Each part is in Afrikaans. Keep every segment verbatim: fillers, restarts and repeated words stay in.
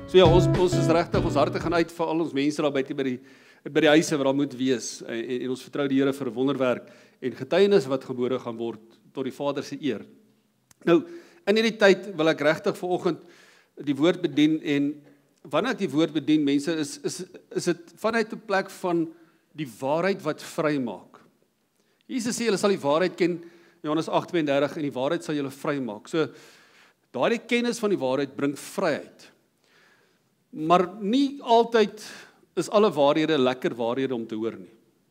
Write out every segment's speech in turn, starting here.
So ja, ons, ons is regtig, ons harte gaan uit vir al ons mense daar buite by die, by die huise wat daar moet wees. En, en ons vertrou die Here vir 'n wonderwerk en getuienis wat gebore gaan word tot die Vader se eer. Nou, in hierdie tyd wil ek regtig vanoggend die woord bedien en wanneer ek die woord bedien, mense, is is is dit vanuit 'n plek van die waarheid wat vrymaak. Jesus sê julle sal die waarheid ken, Johannes agt twee en dertig, en die waarheid sal julle vrymaak. So daardie kennis van die waarheid bring vryheid. Maar nie altyd is alle waarhede lekker waarhede om te hoor nie.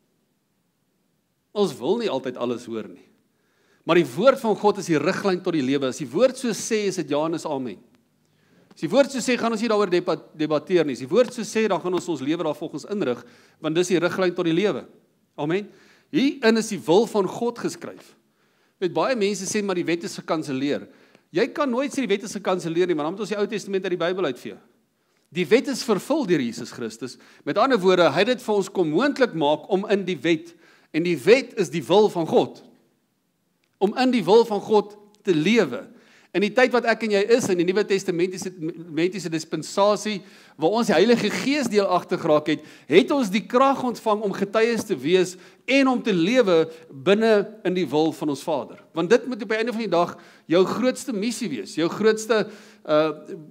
Ons wil nie altyd alles hoor nie. Maar die woord van God is die riglyn tot die lewe. As die woord so sê, is dit ja en is amen. As die woord so sê, gaan ons nie daaroor debatteer nie. As die woord so sê, dan gaan ons ons lewe daar volgens inrig, want dis die riglyn tot die lewe. Amen. Hierin is die wil van God geskryf. Weet, baie mense sê, maar die wet is gekanselleer. Jy kan nooit sê die wet is gekanselleer nie, want dan moet ons die Ou Testament uit die Bybel uitvee. Die wet is vervul deur Jesus Christus. Met ander woorde, hy het dit vir ons kom moontlik maak om in die wet, en die wet is die wil van God, om in die wil van God te lewe. In die tyd wat ek en jy is, in die Nuwe Testamentiese dispensasie, waar ons die Heilige Gees deelagtig geraak het, het ons die krag ontvang om getuies te wees en om te lewe binne in die wil van ons Vader. Want dit moet op die einde van die dag jou grootste missie wees, jou grootste uh,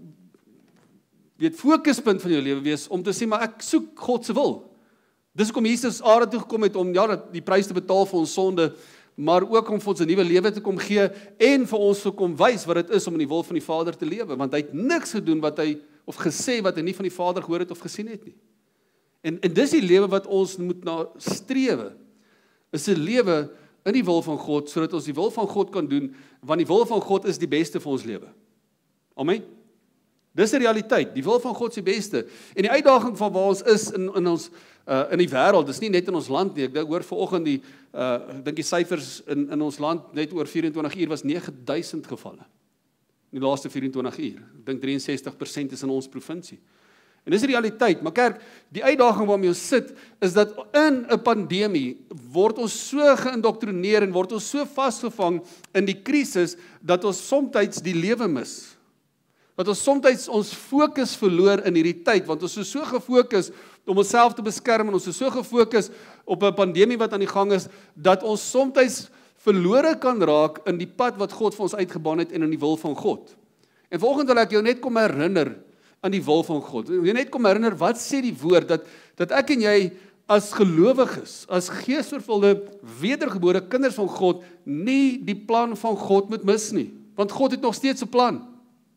weet, fokuspunt van jou lewe wees, om te sê, maar ek soek God se wil. Dis hoekom Jesus aarde toe gekom het, om ja, die prys te betaal vir ons sonde, maar ook om vir ons 'n nuwe lewe te kom gee, en vir ons te kom wys wat dit is om in die wil van die Vader te lewe, want hy het niks gedoen wat hy, of gesê wat hy nie van die Vader gehoor het of gesien het nie. En, en dis die lewe wat ons moet na strewe, is 'n lewe in die wil van God, sodat ons die wil van God kan doen, want die wil van God is die beste vir ons lewe. Amen. Dis die realiteit, die wil van God is die beste. En die uitdaging van waar ons is in, in ons uh, in die wêreld, dis nie net in ons land nie. Ek hoor vanoggend die uh, ek dink die syfers in in ons land net oor vyf en twintig uur was nege duisend gevalle. In die laaste vyf en twintig uur. Ek dink ses drie persent is in ons provinsie. En dis die realiteit, maar kerk, die uitdaging waarmee ons sit is dat in 'n pandemie word ons so geïndoktrineer en word ons so vasgevang in die krisis dat ons soms die lewe mis. Dat ons soms ons fokus verloor in hierdie tyd, want ons is so gefokus om onsself te beskerm, en ons is so gefokus op 'n pandemie wat aan die gang is, dat ons soms verlore kan raak in die pad wat God vir ons uitgebaan het en in die wil van God. En vanoggend wil ek jou net kom herinner aan die wil van God. Jy net kom herinner, wat sê die woord, dat, dat ek en jy as gelowiges, as geesvervulde, wedergebore kinders van God, nie die plan van God moet mis nie. Want God het nog steeds 'n plan.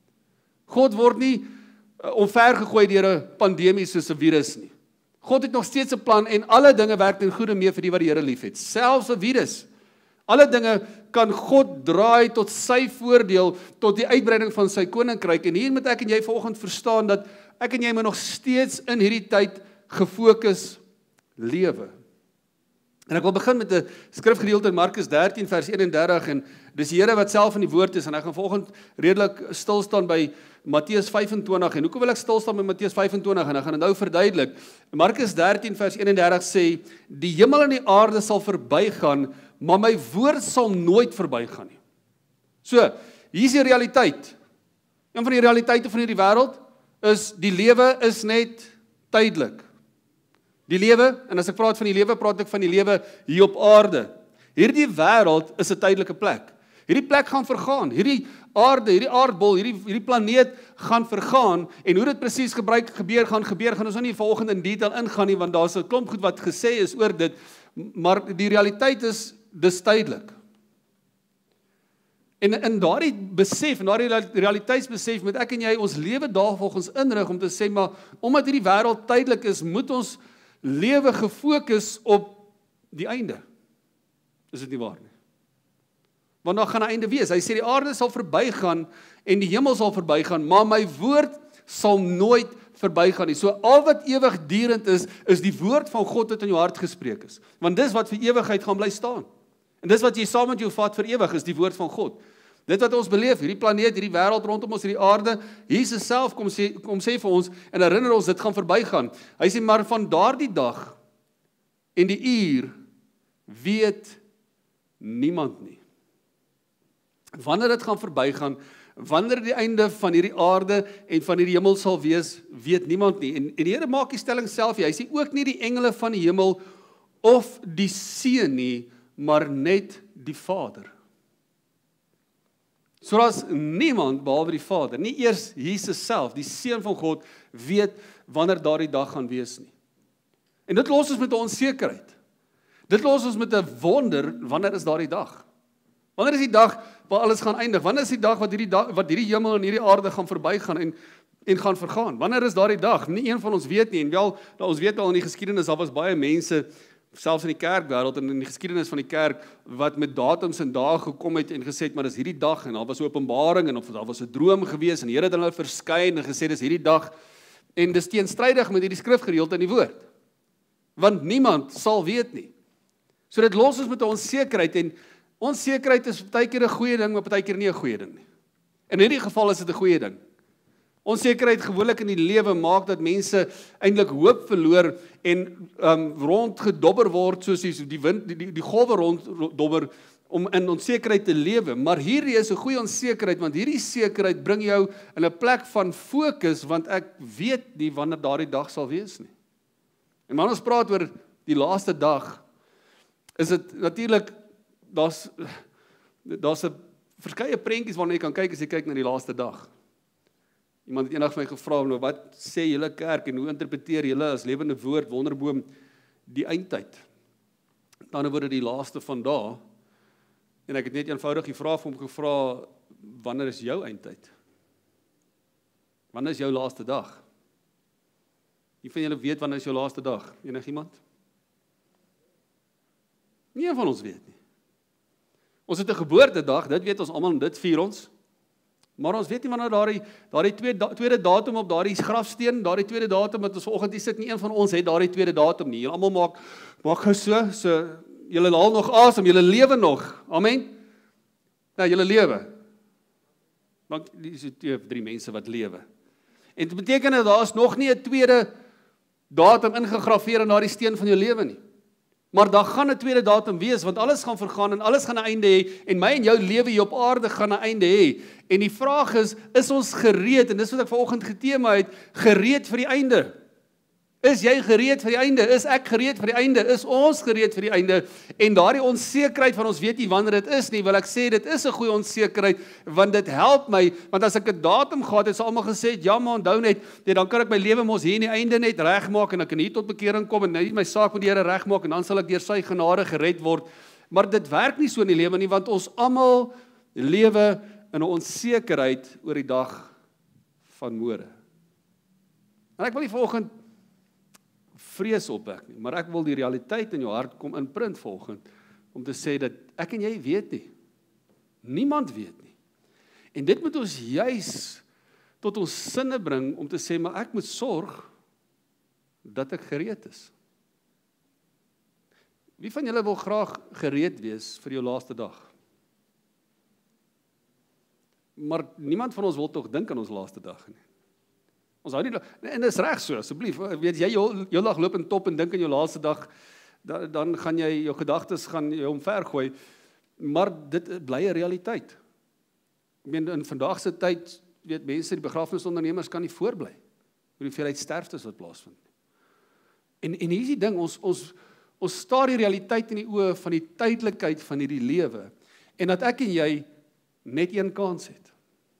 God word nie uh, omvergegooi deur 'n pandemie soos 'n virus nie. God het nog steeds 'n plan en alle dinge werk ten goeie mee vir die wat die Here liefhet. Selfs 'n virus. Alle dinge kan God draai tot sy voordeel, tot die uitbreiding van sy koninkryk. En hier moet ek en jy vanoggend verstaan dat ek en jy moet nog steeds in hierdie tyd gefokus lewe. En ek wil begin met 'n skrifgedeelte in Markus dertien vers eenendertig, en dis die Here wat self in die woord is, en ek gaan vanoggend redelik stil staan by Matteus vyf en twintig, en hoekom wil ek stil staan by Matteus vyf en twintig, en ek gaan dit nou verduidelik. Markus dertien vers eenendertig sê, die hemel en die aarde sal verbygaan, maar my woord sal nooit verbygaan nie. So, hier is die realiteit. Een van die realiteite van hierdie wêreld is, die lewe is net tydelik. Die lewe, en as ek praat van die lewe, praat ek van die lewe hier op aarde. Hierdie wêreld is 'n tydelike plek. Hierdie plek gaan vergaan. Hierdie aarde, hierdie aardbol, hierdie hierdie planeet gaan vergaan, en hoe dit presies gebruik gebeur gaan gebeur, gaan ons nou nie vanoggend in detail ingaan nie, want daar's 'n klomp goed wat gesê is oor dit, maar die realiteit is dis tydelik. En in daardie besef, en daardie realiteitsbesef, moet ek en jy ons lewe daarvolgens inrig om te sê, maar omdat hierdie wêreld tydelik is, moet ons lewe gefokus op die einde. Is dit nie waar nie? Want daar gaan 'n einde wees. Hy sê die aarde sal verbygaan en die hemel sal verbygaan, maar my woord sal nooit verbygaan nie. So al wat ewigdurend is, is die woord van God wat in jou hart gespreek is. Want dis wat vir ewigheid gaan bly staan. En dis wat jy saam met jou vat vir ewig, is die woord van God. Dit wat ons beleef, hierdie planeet, hierdie wêreld rondom ons, hierdie aarde, Jesus self kom sê, kom sê vir ons, en herinner ons, dit gaan verbygaan. Hy sê, maar van daardie dag en die uur weet niemand nie. Wanneer dit gaan verbygaan, wanneer die einde van hierdie aarde en van hierdie hemel sal wees, weet niemand nie. En, en die Here maak die stelling self, hy sê ook nie die engele van die hemel of die Seun nie, maar net die Vader. So daar's niemand behalwe die Vader, nie eers Jesus self, die Seun van God, weet wanneer daardie dag gaan wees nie. En dit los ons met 'n onsekerheid. Dit los ons met 'n wonder, wanneer is daardie dag? Wanneer is die dag waar alles gaan eindig? Wanneer is die dag wat hierdie dag, wat hierdie hemel en hierdie aarde gaan verbygaan en en gaan vergaan? Wanneer is daardie dag? Nie een van ons weet nie. En wel, nou, ons weet al in die geskiedenis, daar was baie mense, selfs in die kerkwêreld en in die geskiedenis van die kerk, wat met datums en dae gekom het en gesê het, maar dis hierdie dag, en daar was 'n openbaring, en of daar was 'n droom gewees, en die Here het hulle verskyn en gesê, dis hierdie dag, en dis teenstrydig met hierdie skrifgedeelte in die woord. Want niemand sal weet nie. So dit los ons met 'n onsekerheid, en onsekerheid is baie keer 'n goeie ding, maar baie keer nie 'n goeie ding nie. In hierdie geval is dit 'n goeie ding. Onsekerheid gewoonlik in die lewe maak dat mense eintlik hoop verloor en um, rondgedobber word soos die die wind die die, die golwe ronddobber om in onsekerheid te lewe. Maar hierdie is 'n goeie onsekerheid, want hierdie sekerheid bring jou in 'n plek van fokus, want ek weet nie wanneer daardie dag sal wees nie. En wanneer ons praat oor die laaste dag, is dit natuurlik daar's daar's 'n verskeie prentjies waarna jy kan kyk as jy kyk na die laaste dag. Iemand het eendag vir my gevra, nou wat sê julle kerk en hoe interpreteer julle as lewende woord wonderboom die eindtyd? Aan die ander woorde die laaste van dae. En ek het net eenvoudig die vraag vir hom gevra, wanneer is jou eindtyd? Wanneer is jou laaste dag? Wie van julle weet wanneer is jou laaste dag? Enigiemand? Nie een van ons weet nie. Ons het 'n geboortedag, dit weet ons almal en dit vier ons. Maar ons weet nie wanneer daardie daardie tweede tweede datum op daardie grafsteen, daardie tweede datum wat ons vanoggend hier sit, nie een van ons het daardie tweede datum nie. Julle almal maak maak gou so, so julle haal nog asem, julle lewe nog. Amen. Nou julle lewe. Want dis twee of drie mense wat lewe. En dit beteken dat daar is nog nie 'n tweede datum ingegraveer in daardie steen van jou lewe nie. Maar daar gaan 'n tweede datum wees, want alles gaan vergaan en alles gaan 'n einde hê, en my en jou lewe hier op aarde gaan 'n einde hê. En die vraag is, is ons gereed, en dis wat ek vanoggend getema het, gereed vir die einde? Is jy gereed vir die einde? Is ek gereed vir die einde? Is ons gereed vir die einde? En daardie onsekerheid van ons weet nie wanneer dit is nie, wil ek sê dit is 'n goeie onsekerheid, want dit help my, want as ek 'n datum gehad het, sou almal gesê het, ja maar onthou net, nee, dan kan ek my lewe mos hier in die einde net regmaak, en ek kan hier tot bekering kom, en net my saak met die Here regmaak, en dan sal ek deur sy genade gered word. Maar dit werk nie so in die lewe nie, want ons almal lewe in 'n onsekerheid oor die dag van môre. En ek wil nie vanoggend vrees opwek nie, maar ek wil die realiteit in jou hart kom inprint volgend, om te sê dat ek en jy weet nie. Niemand weet nie. En dit moet ons juis tot ons sinne bring, om te sê, maar ek moet sorg, dat ek gereed is. Wie van julle wil graag gereed wees vir jou laaste dag? Maar niemand van ons wil tog dink aan ons laaste dag nie. Ons hou nie, en dit is reg so, asseblief, weet jy, jou, jou dag loop in top en dink aan jou laaste dag, dan, dan gaan jy, jou gedagtes gaan jou omvergooi, maar dit bly 'n realiteit. Ek meen, in vandag se tyd, weet mense, die begrafnisondernemers kan nie voorbly, oor die hoeveelheid sterftes wat plaasvind. En, en hier is die ding, ons, ons, ons staar die realiteit in die oë van die tydelikheid van hierdie lewe, en dat ek en jy net een kans het.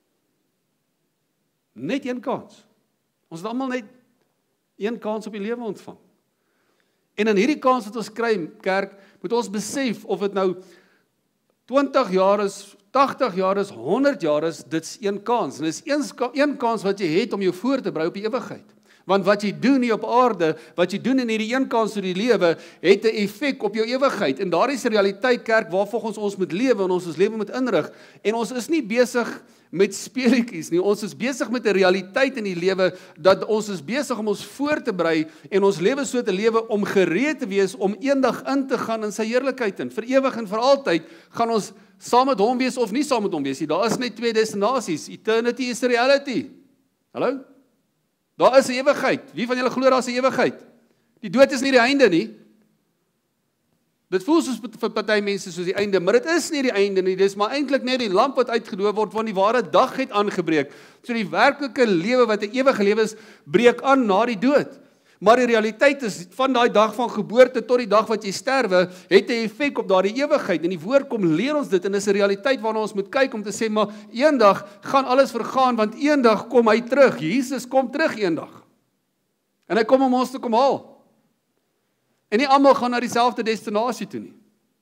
Net een kans. Ons het almal net een kans op die lewe ontvang. En in hierdie kans wat ons kry, kerk, moet ons besef of dit nou twintig jaar is, tagtig jaar is, honderd jaar is, dit's een kans. En dit is een, een kans wat jy het om jou voor te berei op die ewigheid. Want wat jy doen hier op aarde, wat jy doen in hierdie een kans in die lewe, het 'n effek op jou ewigheid. En daar is 'n realiteit, kerk, waarvolgens ons moet lewe en ons ons lewe moet inrig. En ons is nie besig met speletjies nie. Ons is besig met 'n realiteit in die lewe, dat ons is besig om ons voor te berei en ons lewe so te lewe om gereed te wees om eendag in te gaan in sy heerlikheid in. Vir ewig en vir altyd gaan ons saam met hom wees of nie saam met hom wees nie. Daar is net twee destinasies. Eternity is reality. Hallo? Daar is 'n ewigheid. Wie van julle glo daar is 'n ewigheid? Die dood is nie die einde nie. Dit voel soos vir party mense soos die einde, maar dit is nie die einde nie, dis maar eintlik net die lamp wat uitgedoof word, want die ware dag het aangebreek. So die werklike lewe wat 'n ewige lewe is, breek aan na die dood. Maar die realiteit is, van daai dag van geboorte tot die dag wat jy sterwe, het 'n effek op daardie ewigheid, en die woord kom leer ons dit, en dis 'n realiteit waarna ons moet kyk om te sê, maar eendag gaan alles vergaan, want eendag kom hy terug, Jesus kom terug eendag, en hy kom om ons te kom haal. En nie almal gaan na dieselfde destinasie toe nie.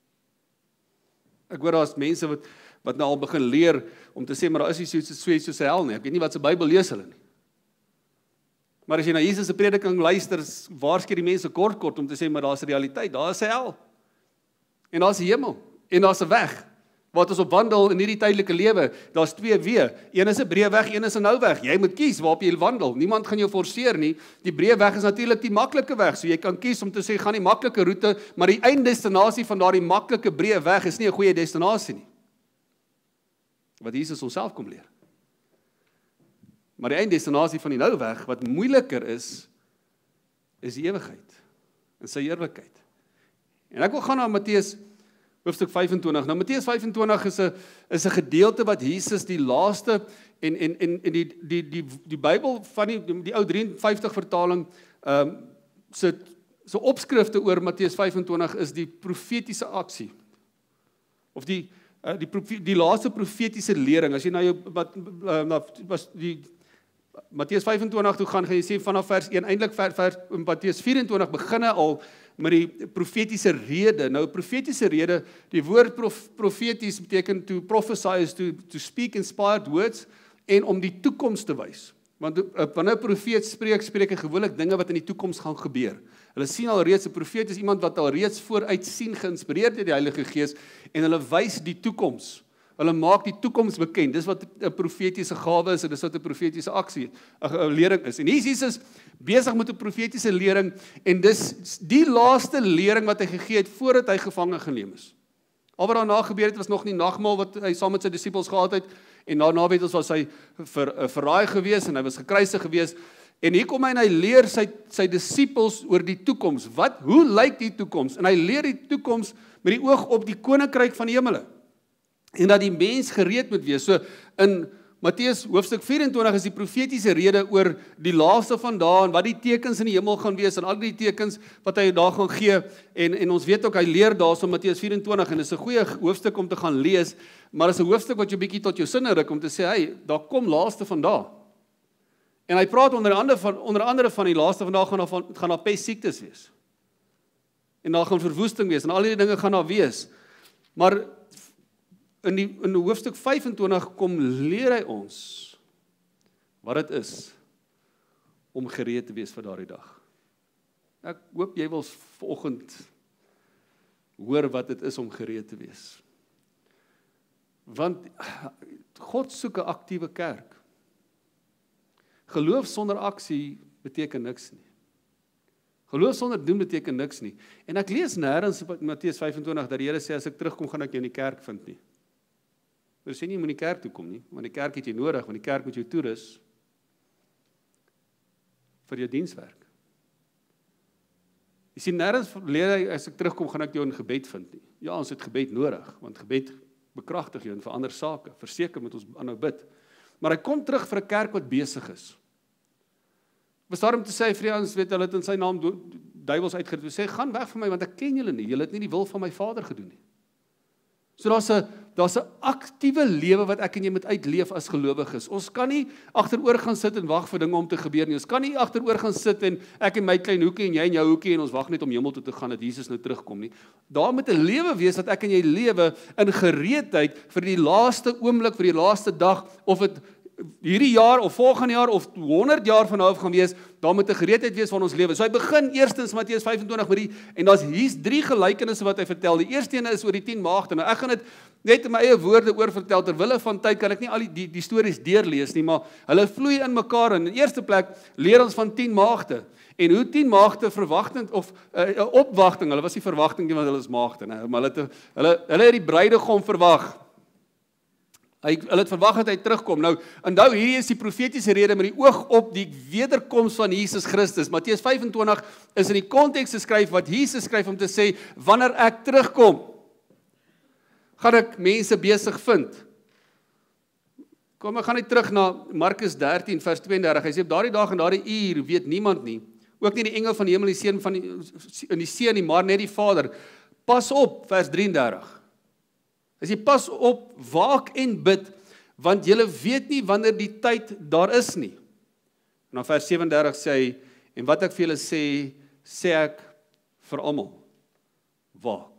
Ek hoor daar's mense wat wat nou al begin leer om te sê, maar daar is nie so iets soos hel nie. Ek weet nie wat se Bybel lees hulle nie. Maar as jy na Jesus se prediking luister, waarsku die mense kort kort om te sê, maar daar's 'n realiteit, daar is 'n hel. En daar's 'n hemel en daar's 'n weg wat ons op wandel in hierdie tydelike lewe. Daar's twee weë. Een is 'n breë weg, een is 'n nou weg. Jy moet kies waarop jy wandel. Niemand gaan jou forceer nie. Die breë weg is natuurlik die maklike weg. So jy kan kies om te sê gaan die maklike roete, maar die einddestinasie van daardie maklike breë weg is nie 'n goeie destinasie nie. Wat Jesus homself kom leer. Maar die einddestinasie van die nou weg wat moeiliker is, is die ewigheid en sy heerlikheid. En ek wil gaan na Matteus hoofstuk vyf en twintig. Nou Matteus vyf en twintig is 'n is 'n gedeelte wat Jesus die laaste en en en en die die die die Bybel van die die ou drie vyftig vertaling ehm um, se se opskrifte oor Matteus vyf en twintig is die profetiese aksie. Of die uh, die profe, die laaste profetiese lering. As jy na jou wat uh, na was die Matteus vyf en twintig toe gaan, gaan jy sien vanaf vers een, eintlik vers, vers Matteus vyf en twintig beginne al met die profetiese rede. Nou profetiese rede, die woord prof, profeties beteken to prophesy is to, to speak inspired words, en om die toekoms te wys. Want uh, wanneer 'n profeet spreek, spreek hy gewoonlik dinge wat in die toekoms gaan gebeur. Hulle sien al reeds, 'n profeet is iemand wat al reeds vooruit sien, geïnspireerd deur die Heilige Gees, en hulle wys die toekoms. Hulle maak die toekoms bekend. Dis wat 'n profetiese gawe is, en dis wat 'n profetiese aksie, 'n lering is. En hier is Jesus besig met 'n profetiese lering, en dis die laaste lering wat hy gegee het voordat hy gevange geneem is. Al wat daarna gebeur het, was nog nie nagmaal wat hy saam met sy disippels gehad het, en daarna weet ons was hy ver, verraai gewees, en hy was gekruisig gewees, en hier kom hy en hy leer sy, sy disippels oor die toekoms. Wat, hoe lyk die toekoms? En hy leer die toekoms met die oog op die koninkryk van die hemele. En dat die mens gereed moet wees. So in Matteus hoofstuk vyf en twintig is die profetiese rede oor die laaste van dae en wat die tekens in die hemel gaan wees en al die tekens wat hy daar gaan gee. En en ons weet ook hy leer daarso Matteus vyf en twintig en dis 'n goeie hoofstuk om te gaan lees, maar is 'n hoofstuk wat jou bietjie tot jou sinne ruk om te sê, hey, daar kom laaste van dae. En hy praat onder andere van onder andere van die laaste van dae gaan daar van gaan daar pes siektes wees. En daar gaan verwoesting wees en al die dinge gaan daar wees. Maar In die, in die hoofstuk vyf en twintig kom leer hy ons wat dit is om gereed te wees vir daardie dag. Ek hoop jy wil vanoggend hoor wat dit is om gereed te wees. Want God soek 'n aktiewe kerk. Geloof sonder aksie beteken niks nie. Geloof sonder doen beteken niks nie. En ek lees nêrens in Matteus vyf en twintig dat die Here sê as ek terugkom gaan ek jou in die kerk vind nie. Hy sê nie jy moet in die kerk toe kom nie, want die kerk het jy nodig, want die kerk moet jou toerus vir jou dienswerk. Jy sien nêrens leer hy as ek terugkom gaan ek jou in gebed vind nie. Ja, ons het gebed nodig, want gebed bekragtig jou in verander sake. Verseker moet ons aanhou bid. Maar hy kom terug vir 'n kerk wat besig is. Was daarom te sê vir ons weet hulle het in sy naam duiwels uitgedoen. Sê gaan weg van my want ek ken julle nie. Julle het nie die wil van my Vader gedoen nie. So daar's 'n daar's 'n aktiewe lewe wat ek en jy moet uitleef as gelowiges. Ons kan nie agteroor gaan sit en wag vir dinge om te gebeur nie. Ons kan nie agteroor gaan sit en ek en my klein hoekie en jy in jou hoekie en ons wag net om hemel toe te gaan dat Jesus nou terugkom nie. Daar moet 'n lewe wees dat ek en jy lewe in gereedheid vir die laaste oomblik, vir die laaste dag, of dit hierdie jaar of volgende jaar of honderd jaar van nou af gaan wees, daar moet 'n gereedheid wees van ons lewe. So hy begin eerstens Matteus vyf en twintig met die, en daar's hier's drie gelykenisse wat hy vertel. Die eerste een is oor die tien maagde. Nou ek gaan dit net in my eie woorde oor vertel, terwille van tyd kan ek nie al die die, die stories deurlees nie, maar hulle vloei in mekaar. In die eerste plek leer ons van tien maagde, en hoe tien maagde verwagtend, of 'n uh, uh, opwagting, hulle was nie verwagting nie, want hulle is maagde, nee, maar hulle het, hulle, hulle het die bruidegom verwag. Hy hulle het verwag dat hy terugkom. Nou, onthou hierdie is die profetiese rede met die oog op die wederkoms van Jesus Christus. Matteus vyf en twintig is in die konteks geskryf wat Jesus skryf om te sê wanneer ek terugkom, gaan ek mense besig vind. Kom, ek gaan net terug na Markus dertien vers twee en dertig. Hy sê op daardie dag en daardie uur weet niemand nie, ook nie die engel van die hemel, die seun van die in die seun nie, maar net die Vader. Pas op, vers drie en dertig. Hy sê pas op, waak en bid, want julle weet nie wanneer die tyd daar is nie. En dan vers sewe en dertig sê hy, en wat ek vir julle sê, sê ek vir almal, waak.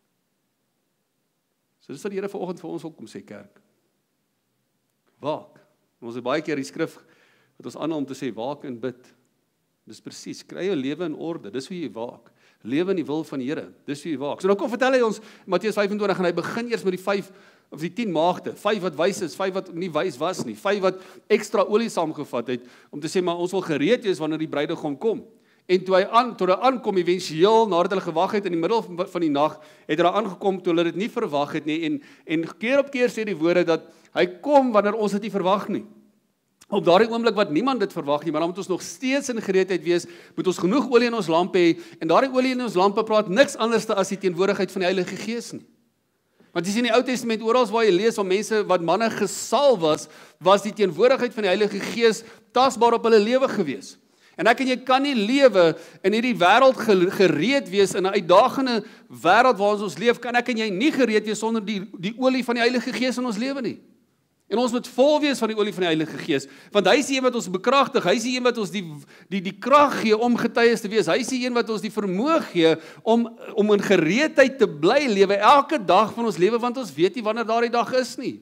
So dis wat die Here vanoggend vir ons wil kom sê, kerk. Waak. En ons het baie keer die skrif wat ons aanhaal om te sê, waak en bid. Dis presies, kry jou lewe in orde, dis hoe jy waak. Lewe in die wil van die Here, dis hoe jy waak. So nou kom vertel hy ons, Matteus vyf en twintig, en hy begin eers met die vyf, of die tien maagde, vyf wat wys is, vyf wat nie wys was nie, vyf wat ekstra olie saamgevat het, om te sê, maar ons wil gereed wees wanneer die bruidegom kom. En toe hy aan, toe hy aankom, eventueel, nadat hulle gewag het in die middel van die nag, het hy aangekom toe hulle dit nie verwag het nie, en, en keer op keer sê die woorde dat hy kom wanneer ons dit nie verwag nie. Op daardie oomblik wat niemand dit verwag nie, maar dan moet ons nog steeds in gereedheid wees, moet ons genoeg olie in ons lampe hê, en daardie olie in ons lampe praat niks anders as die teenwoordigheid van die Heilige Gees nie. Want jy sien in die Ou Testament, oral waar jy lees van mense wat manne gesalf was, was die teenwoordigheid van die Heilige Gees tasbaar op hulle lewe gewees. En ek en jy kan nie lewe in hierdie wêreld gereed wees, in 'n uitdagende wêreld waar ons leef, kan ek en jy nie gereed wees sonder die, die olie van die Heilige Gees in ons lewe nie. En ons moet vol wees van die olie van die Heilige Gees, want hy is die een wat ons bekragtig, hy is die een wat ons die, die, die krag gee om getuies te wees, hy is die een wat ons die vermoë gee om, om in gereedheid te bly lewe, elke dag van ons lewe, want ons weet nie wanneer daardie dag is nie.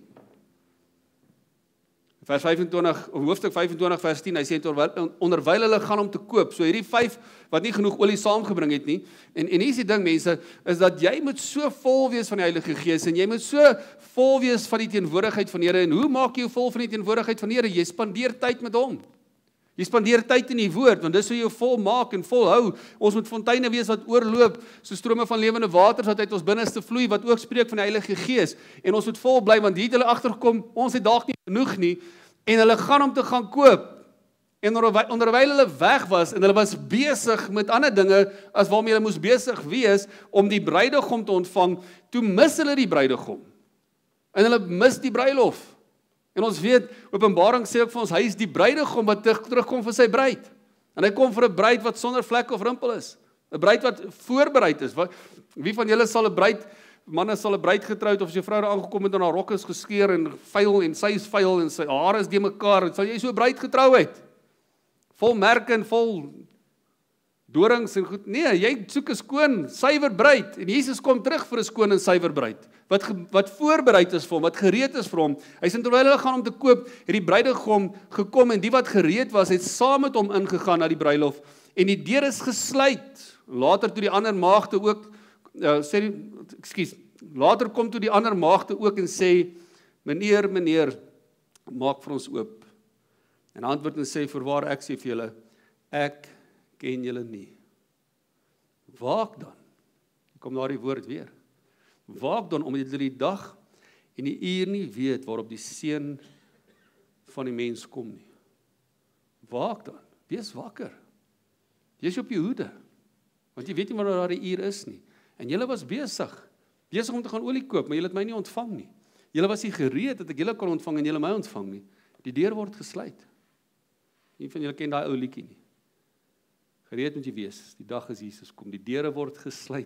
Vers vyf en twintig, hoofstuk vyf en twintig vers tien, hy sê, onderwyl hulle gaan om te koop, so hierdie vyf wat nie genoeg olie saamgebring het nie, en, en hier is die ding mense, is dat jy moet so vol wees van die Heilige Gees, en jy moet so vol wees van die teenwoordigheid van die Here, en hoe maak jy vol van die teenwoordigheid van die Here? Jy spandeer tyd met hom, jy spandeer tyd in die woord, want dis hoe jy vol maak en vol hou, ons moet fonteine wees wat oorloop, so strome van lewende waters wat uit ons binneste vloei, wat ook spreek van die Heilige Gees, en ons moet vol bly, want hier het hulle agtergekom, ons het dalk nie genoeg nie, en hulle gaan om te gaan koop, en onderwyl hulle weg was, en hulle was besig met ander dinge, as waarmee hulle moes besig wees, om die bruidegom te ontvang, toe mis hulle die bruidegom, en hulle mis die bruilof, en ons weet, Openbaring sê ook vir ons, hy is die bruidegom wat terugkom vir sy bruid, en hy kom vir 'n bruid wat sonder vlek of rimpel is, 'n bruid wat voorbereid is, wie van julle sal 'n bruid, manne sal 'n bruid getroud, of as jou vrou daar aangekom het en haar rok is geskeur en vuil en sy is vuil en sy hare is de mekaar, sal jy so 'n bruid getrou het? Vol merke en vol dorings en goed. Nee, jy soek 'n skoon, suiwer bruid en Jesus kom terug vir 'n skoon en suiwer bruid wat wat voorbereid is vir hom, wat gereed is vir hom. Hy sê terwyl hulle gaan om te koop, het die bruidegom gekom en die wat gereed was, het saam met hom ingegaan na die bruilof en die deur is gesluit. Later toe die ander maagde ook Uh, sê, ekskuus, later kom toe die ander maagde ook en sê, meneer, meneer, maak vir ons oop. En antwoord en sê, voorwaar ek sê vir julle, ek ken julle nie. Waak dan, kom daar die woord weer, waak dan, omdat julle die dag en die uur nie weet, waarop die seun van die mens kom nie. Waak dan, wees wakker, wees op jou hoede, want jy weet nie wanneer daar die uur is nie. En julle was besig, besig om te gaan olie koop, maar julle het my nie ontvang nie. Julle was nie gereed dat ek julle kon ontvang en julle my ontvang nie. Die deur word gesluit. Nie van julle ken daai ou liedjie nie. Gereed moet jy wees, die dag as Jesus kom, die deure word gesluit.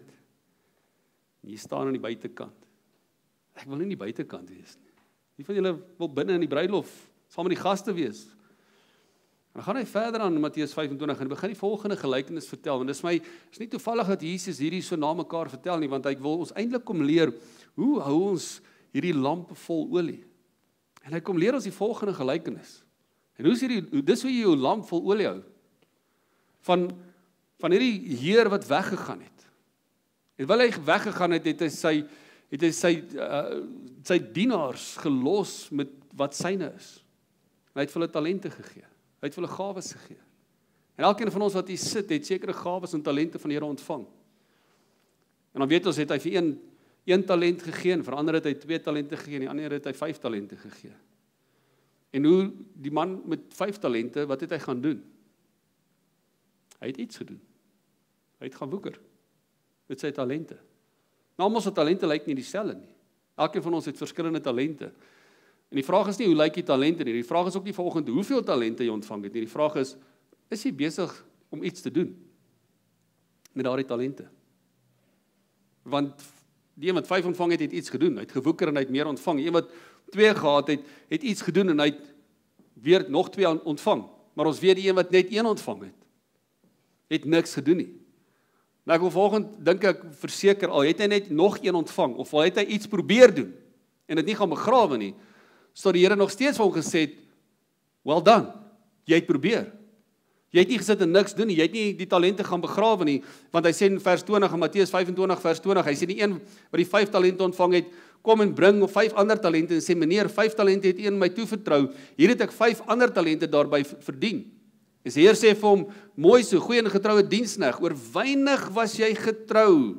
En jy staan aan die buitekant. Ek wil nie in die buitekant wees nie. Nie van julle wil binne in die bruilof, saam met die gaste wees. En dan gaan hy verder aan in Matteus vyf en twintig en begin die volgende gelykenis vertel, en dis my, is nie toevallig dat Jesus hierdie so na mekaar vertel nie, want hy wil ons eintlik kom leer, hoe hou ons hierdie lampe vol olie? En hy kom leer ons die volgende gelykenis. En hoe is hierdie, dis hoe jy jou lamp vol olie hou? Van, van hierdie Heer wat weggegaan het. En wil hy weggegaan het, het hy sy, het hy sy, uh, sy dienaars gelos met wat syne is. En hy het vir hulle talente gegee. Hy het vir hulle gawes gegee. En elkeen van ons wat hier sit, het sekere gawes en talente van die Here ontvang. En dan weet ons, het hy vir een, een talent gegee en vir ander het hy twee talente gegee en die ander het hy vyf talente gegee. En hoe die man met vyf talente, wat het hy gaan doen? Hy het iets gedoen. Hy het gaan woeker met sy talente. Nou, almal se talente lyk nie dieselfde nie. Elkeen van ons het verskillende talente. En die vraag is nie hoe lyk die talente nie. Die vraag is ook nie vanoggend hoeveel talente jy ontvang het nie. Die vraag is, is jy besig om iets te doen met daardie talente? Want die een wat vyf ontvang het, het iets gedoen. Hy het gewoeker en hy het meer ontvang. Die een wat twee gehad het, het iets gedoen en hy het weer nog twee ontvang. Maar ons weet die een wat net een ontvang het, het niks gedoen nie. Nou ek wil vanoggend, dink ek, verseker, al het hy net nog een ontvang, of al het hy iets probeer doen, en het nie gaan begrawe nie, so die Here nog steeds vir hom gesê het, well done, jy het probeer. Jy het nie gesit en niks doen nie, jy het nie die talente gaan begrawe nie, want hy sê in vers twintig, in Matteus vyf-en-twintig vers twintig, hy sê die een wat die vyf talente ontvang het, kom en bring of vyf ander talente, en sê, meneer, vyf talente het een my toevertrou, hier het ek vyf ander talente daarby verdien. En sy Heer sê vir hom, mooi so, goeie en getroue diensknegt, oor weinig was jy getrou.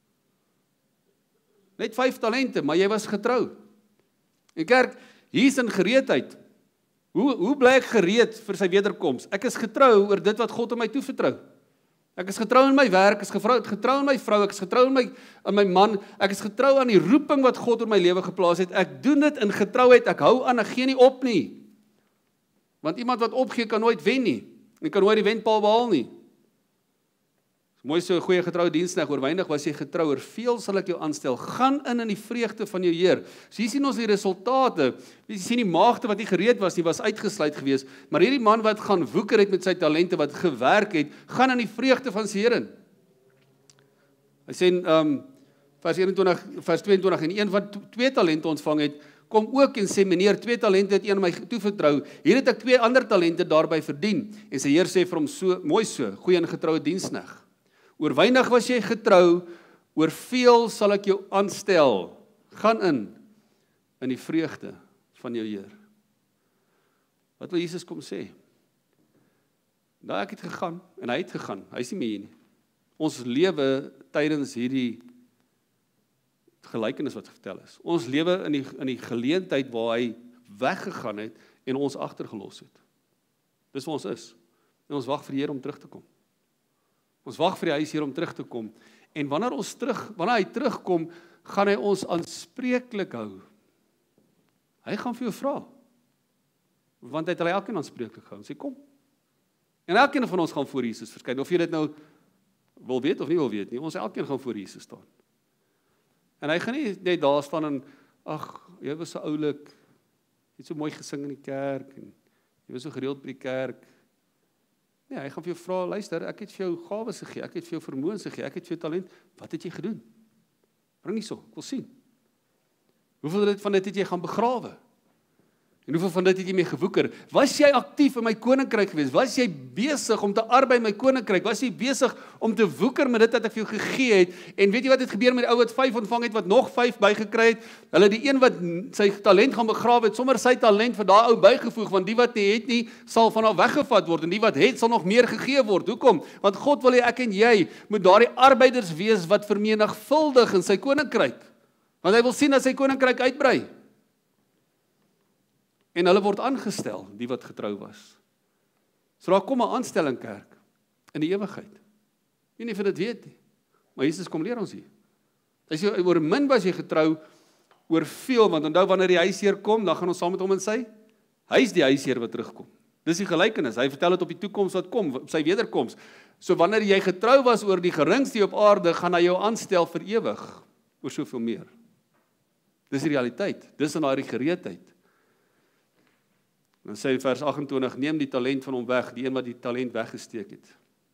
Net vyf talente, maar jy was getrou. En kerk, hier is in gereedheid. Hoe, hoe bly ek gereed vir sy wederkoms? Ek is getrou oor dit wat God aan my toevertrou. Ek is getrou in my werk, ek is getrou in my vrou, ek is getrou in my, in my man, ek is getrou aan die roeping wat God in my lewe geplaas het. Ek doen dit in getrouheid, ek hou aan, ek gee nie op nie. Want iemand wat opgee kan nooit wen nie. En kan nooit die wenpaal behaal nie. Mooi so 'n goeie getroue diensknegt, oor weinig was jy getrou, oor veel sal ek jou aanstel. Gaan in in die vreugde van jou Heer. So hier sien ons die resultate. Jy sien die maagde wat nie gereed was nie, was uitgesluit gewees. Maar hierdie man wat gaan woeker het met sy talente, wat gewerk het, gaan in die vreugde van sy Here. Hy sê in um, vers eenentwintig, vers tweeëntwintig, en een wat twee talente ontvang het, kom ook en sê, meneer, twee talente het een my toevertrou, hier het ek twee ander talente daarby verdien, en sy Heer sê vir hom, so, mooi so, goeie en getroue diensknegt, oor weinig was jy getrou, oor veel sal ek jou aanstel, gaan in, in die vreugde van jou Heer. Wat wil Jesus kom sê? Nou ek het gegaan, en hy het gegaan, hy is nie meer hier nie. Ons lewe tydens hierdie gelykenis wat vertel is. Ons lewe in die, in die geleentheid waar hy weggegaan het en ons agtergelos het. Dis waar ons is. En ons wag vir die Here om terug te kom. Ons wag vir die huis hier om terug te kom. En wanneer ons terug, wanneer hy terugkom, gaan hy ons aanspreeklik hou. Hy gaan vir jou vra. Want hy het hulle elkeen aanspreeklik gehou. Hy sê, kom. En elkeen van ons gaan voor Jesus verskyn. Of jy dit nou wil weet of nie wil weet nie. Ons elkeen gaan voor Jesus staan. En hy gaan nie net daar staan en, ag, jy was so oulik, jy het so mooi gesing in die kerk, en jy was so gereeld by die kerk. Nee, hy gaan vir jou vra, luister, ek het vir jou gawes gegee, ek het vir jou vermoëns gegee, ek het vir jou talent, wat het jy gedoen? Bring nie so, ek wil sien. Hoeveel van dit het jy gaan begrawe? En hoeveel van dit het jy mee gewoeker? Was jy aktief in my koninkryk gewees? Was jy besig om te arbei in my koninkryk? Was jy besig om te woeker met dit wat ek vir jou gegee het? En weet jy wat het gebeur met die ou wat vyf ontvang het, wat nog vyf bygekry het? Hulle die een wat sy talent gaan begrawe het, sommer sy talent vir daai ou bygevoeg, want die wat nie het nie, sal van hom weggevat word, en die wat het, sal nog meer gegee word. Hoekom? Want God wil hê ek en jy moet daardie arbeiders wees wat vermenigvuldig in sy koninkryk. Want hy wil sien dat sy koninkryk uitbrei. En hulle word aangestel, die wat getrou was. So daar kom 'n aanstelling, kerk, in die ewigheid. Jy nie vir dit weet nie, maar Jesus kom leer ons hier. Hy sê, oor min was jy getrou, oor veel, want onthou wanneer die huisheer kom, dan gaan ons saam met hom in sy huis die huisheer wat terugkom. Dis die gelykenis, hy vertel dit op die toekoms wat kom, op sy wederkoms. So wanneer jy getrou was oor die geringste op aarde, gaan hy jou aanstel vir ewig, oor soveel meer. Dis die realiteit, dis in daardie gereedheid. Dan sê vers agt-en-twintig, neem die talent van hom weg, die een wat die talent weggesteek het.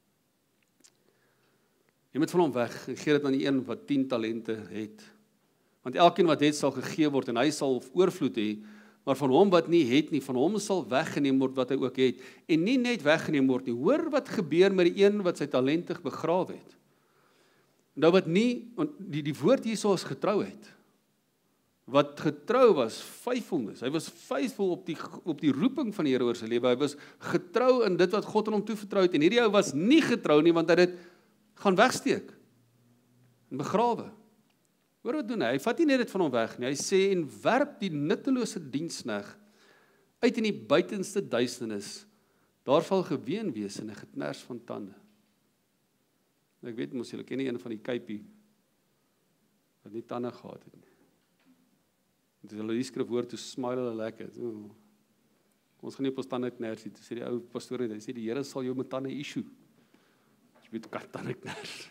Neem dit van hom weg, en gee dit aan die een wat tien talente het. Want elkeen wat het, sal gegee word, en hy sal oorvloed hê, maar van hom wat nie het nie, van hom sal weggeneem word wat hy ook het. En nie net weggeneem word nie, hoor wat gebeur met die een wat sy talente begrawe het. Nou wat nie, want die, die woord hierso is getrouheid. Wat getrou was, faithfulness. Hy was faithful op die, op die roeping van die Here oor sy lewe. Hy was getrou in dit wat God aan hom toevertrou het. En hierdie ou was nie getrou nie, want hy het dit gaan wegsteek en begrawe. Hoor wat doen hy? Hy vat nie net dit van hom weg nie. Hy sê, en werp die nuttelose diensknegt uit in die buitenste duisternis. Daar sal geween wees en 'n geknars van tande. Ek weet mos, julle ken nie een van die kuipie wat nie tande gehad het nie. En toe hulle die skrifwoord, toe smile hulle lekker. Oh, ons gaan nie op ons tande kners nie. Toe sê die ou pastoor, hy sê die Here sal jou met tande issue. Jy weet kan tande kners.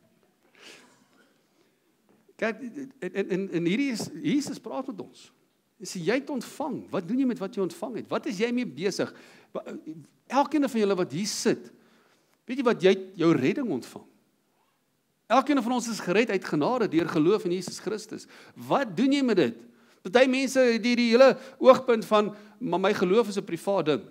Kyk, en, en, en hierdie is, Jesus praat met ons. Hy sê, jy het ontvang, wat doen jy met wat jy ontvang het? Wat is jy mee besig? Elkeen van julle wat hier sit, weet jy wat, jy het jou redding ontvang. Elkeen van ons is gered uit genade deur geloof in Jesus Christus. Wat doen jy met dit? Party mense die die hele oogpunt van, maar my geloof is 'n privaat ding.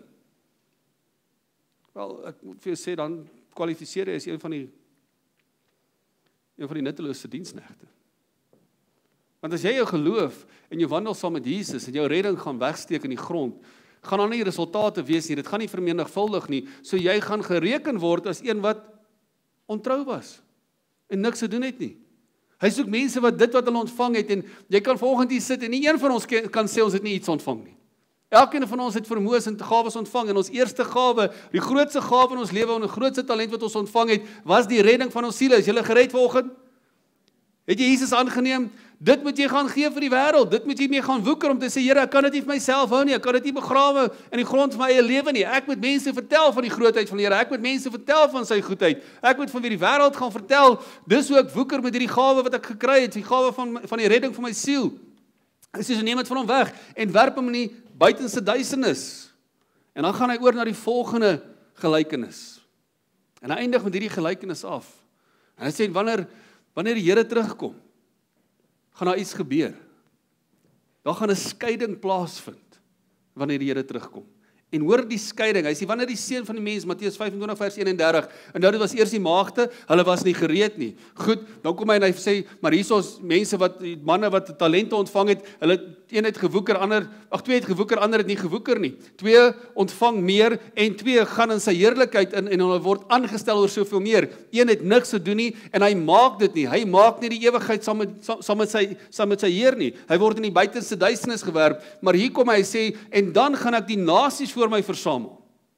Wel, ek moet vir jou sê, dan kwalifiseer jy as een van die een van die nuttelose diensknegte. Want as jy jou geloof en jou wandel saam met Jesus en jou redding gaan wegsteek in die grond, gaan daar nie resultate wees nie, dit gaan nie vermenigvuldig nie, so jy gaan gereken word as een wat ontrou was en niks gedoen het nie. Hy soek mense wat dit wat hulle ontvang het, en jy kan vanoggend hier sit en nie een van ons kan sê ons het nie iets ontvang nie. Elkeen van ons het vermoëns en gawes ontvang, en ons eerste gawe, die grootste gawe in ons lewe en die grootste talent wat ons ontvang het, was die redding van ons siele. Is jy gered vanoggend? Het jy Jesus aangeneem? Dit moet jy gaan gee vir die wêreld. Dit moet jy mee gaan woeker om te sê, Here, ek kan dit nie vir myself hou nie. Ek kan dit nie begrawe in die grond van my eie lewe nie. Ek moet mense vertel van die grootheid van die Here. Ek moet mense vertel van sy goedheid. Ek moet van wie die wêreld gaan vertel. Dis hoe ek woeker met hierdie gawe wat ek gekry het, die gawe van van die redding van my siel. Hy sê, so neem dit van hom weg en werp hom in die buitenste duisternis. En dan gaan hy oor na die volgende gelykenis. En hy eindig met hierdie gelykenis af. En hy sê, wanneer wanneer die Here terugkom, gaan daar iets gebeur. Daar gaan 'n skeiding plaasvind wanneer die Here terugkom. En hoor die skeiding, hy sê wanneer die seun van die mens, Matteus vyf en twintig vers een en dertig, en nou dit was eers die maagde, hulle was nie gereed nie. Goed, dan kom hy en hy sê, maar hier is mense wat, manne wat talente ontvang het, hulle een het gewoeker, ander, ag twee het gewoeker, ander het nie gewoeker nie. Twee ontvang meer, en twee gaan in sy heerlikheid in, en hulle word aangestel oor soveel meer. Een het niks gedoen nie, en hy maak dit nie, hy maak nie die ewigheid saam met, saam met, sy, saam met sy Heer nie. Hy word in die buitenste duisternis gewerp, maar hier kom hy sê, en dan gaan ek die nasies voor my versamel.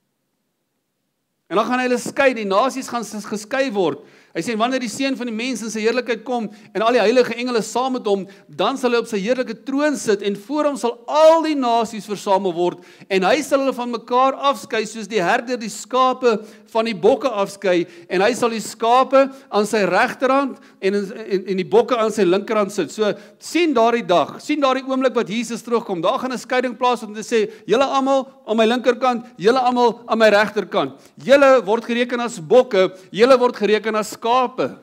En dan gaan hy hulle skei, die nasies gaan geskei word. Hy sê, wanneer die seun van die mens in sy heerlikheid kom, en al die heilige engele saam met hom, dan sal hy op sy heerlike troon sit, en voor hom sal al die nasies versamel word, en hy sal hulle van mekaar afskei, soos die herder die skape van die bokke afskei, en hy sal die skape aan sy regterhand, en, en, en die bokke aan sy linkerhand sit. So, sien daardie dag, sien daardie oomblik wat Jesus terugkom, daar gaan 'n skeiding plaas om te sê, julle almal aan my linkerkant, julle almal aan my regterkant. Julle word gereken as bokke, julle word gereken as skape.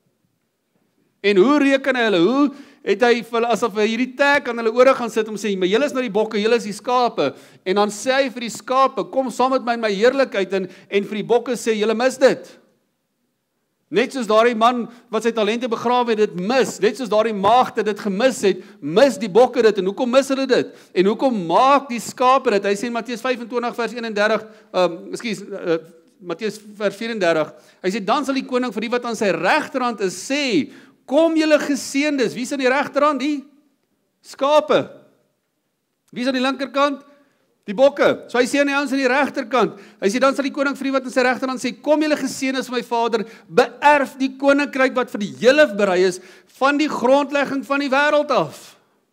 En hoe reken hy hulle? Hoe het hy vir hulle, asof hy hierdie tag aan hulle ore gaan sit om sê, maar julle is nou die bokke, julle is die skape. En dan sê hy vir die skape, kom saam met my in my heerlikheid, en, en vir die bokke sê, julle mis dit. Net soos daardie man wat sy talente begrawe het, dit mis. Net soos daardie maagde dit gemis het, mis die bokke dit. En hoekom mis hulle dit? En hoekom maak die skape dit? Hy sê in Matteus vyf en twintig vers een en dertig, um, ekskuus, uh, Matteus vers vyf en dertig, hy sê, dan sal die koning vir die wat aan sy regterhand is sê, kom julle geseëndes, wie is aan die regterhand? Die skape. Wie is aan die linkerkant? Die bokke. So hy sê aan die ouens aan die regterkant, hy sê, dan sal die koning vir die wat aan sy regterhand sê, kom julle geseëndes van my Vader, beerf die koninkryk wat vir die hele berei is, van die grondlegging van die wêreld af.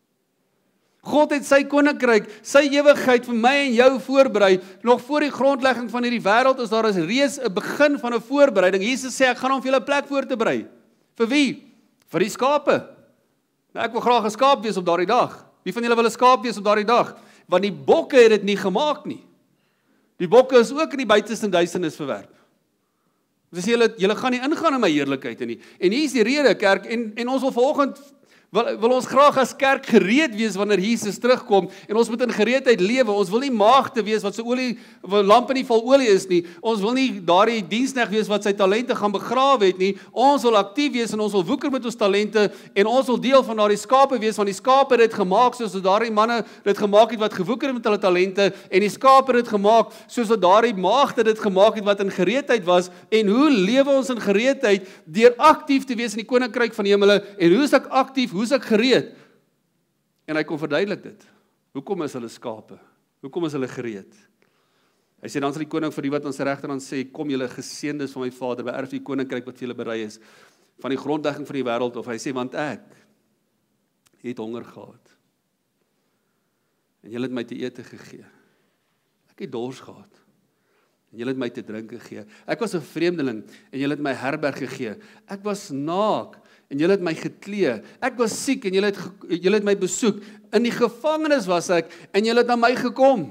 God het sy koninkryk, sy ewigheid vir my en jou voorberei. Nog voor die grondlegging van hierdie wêreld is daar is reeds 'n begin van 'n voorbereiding. Jesus sê, ek gaan hom vir julle 'n plek voor te berei. Vir wie? Vir die skape. Nou, ek wil graag 'n skaap wees op daardie dag. Wie van julle wil 'n skaap wees op daardie dag? Want die bokke het dit nie gemaak nie. Die bokke is ook in die buitenste duisternis verwerp. Dus julle, julle gaan nie ingaan in my heerlikheid nie. En hier is die rede, kerk, en, en ons wil vanoggend Wil, wil ons graag as kerk gereed wees wanneer Jesus terugkom, en ons moet in gereedheid lewe. Ons wil nie maagde wees wat sy olie, lamp in die vol olie is nie. Ons wil nie daardie diensknegt wees wat sy talente gaan begrawe het nie. Ons wil aktief wees en ons wil woeker met ons talente, en ons wil deel van daardie skape wees, want die skape het dit gemaak soos daardie manne dit gemaak het wat gewoeker het met hulle talente, en die skape het dit gemaak soos daardie maagde dit gemaak het wat in gereedheid was. En hoe lewe ons in gereedheid? Deur aktief te wees in die koninkryk van die hemele. En hoe is ek aktief? Hoe's ek gereed? En hy kom verduidelik dit. Hoekom is hulle skape? Hoekom is hulle gereed? Hy sê, dan sal die koning vir die wat aan sy regterhand sê, kom julle geseëndes van my Vader, beerf die koninkryk wat vir julle berei is, van die grondlegging van die wêreld, of hy sê, want ek het honger gehad. En julle het my te ete gegee. Ek het dors gehad. En julle het my te drink gegee. Ek was 'n vreemdeling en julle het my herberg gegee. Ek was naak en julle het my geklee. Ek was siek en julle het julle het my besoek. In die gevangenis was ek en julle het na my gekom.